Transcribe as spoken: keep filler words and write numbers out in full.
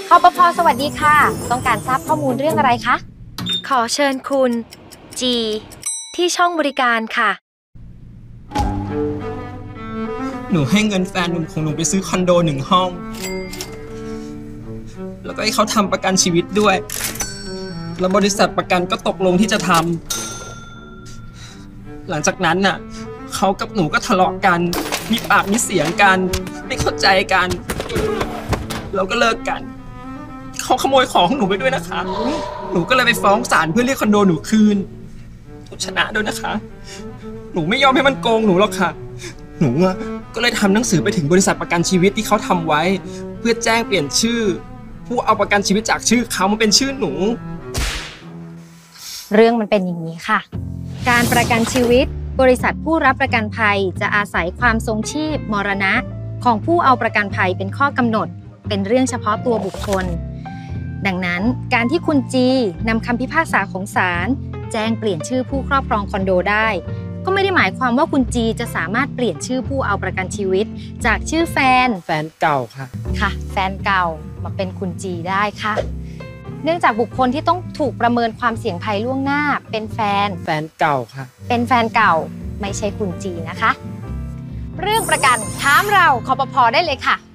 คปภ.สวัสดีค่ะต้องการทราบข้อมูลเรื่องอะไรคะขอเชิญคุณจีที่ช่องบริการค่ะหนูให้เงินแฟนหนุ่มของหนูไปซื้อคอนโดหนึ่งห้องแล้วก็ให้เขาทำประกันชีวิตด้วยแล้วบริษัทประกันก็ตกลงที่จะทำหลังจากนั้นน่ะเขากับหนูก็ทะเลาะกันมีปากมีเสียงกันไม่เข้าใจกันเราก็เลิกกันเขาขโมยของของหนูไปด้วยนะคะหนูก็เลยไปฟ้องศาลเพื่อเรียกคอนโดหนูคืนชนะด้วยนะคะหนูไม่ยอมให้มันโกงหนูหรอกค่ะหนูก็เลยทำหนังสือไปถึงบริษัทประกันชีวิตที่เขาทำไว้เพื่อแจ้งเปลี่ยนชื่อผู้เอาประกันชีวิตจากชื่อเขามาเป็นชื่อหนูเรื่องมันเป็นอย่างนี้ค่ะการประกันชีวิตบริษัทผู้รับประกันภัยจะอาศัยความทรงชีพมรณะของผู้เอาประกันภัยเป็นข้อกำหนดเป็นเรื่องเฉพาะตัวบุคคลดังนั้นการที่คุณจีนำคำพิพากษาของศาลแจ้งเปลี่ยนชื่อผู้ครอบครองคอนโดได้ก็ไม่ได้หมายความว่าคุณจีจะสามารถเปลี่ยนชื่อผู้เอาประกันชีวิตจากชื่อแฟนแฟนเก่าค่ะค่ะแฟนเก่ามาเป็นคุณจีได้ค่ะเนื่องจากบุคคลที่ต้องถูกประเมินความเสี่ยงภัยล่วงหน้าเป็นแฟนแฟนเก่าค่ะเป็นแฟนเก่าไม่ใช่คุณจีนะคะเรื่องประกันถามเราคปภ.ได้เลยค่ะ